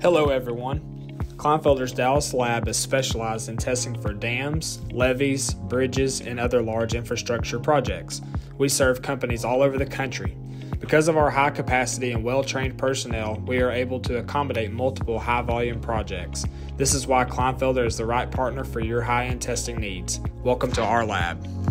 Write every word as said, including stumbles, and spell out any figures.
Hello everyone. Kleinfelder Dallas lab is specialized in testing for dams, levees, bridges, and other large infrastructure projects. We serve companies all over the country. Because of our high capacity and well-trained personnel, we are able to accommodate multiple high-volume projects. This is why Kleinfelder is the right partner for your high-end testing needs. Welcome to our lab.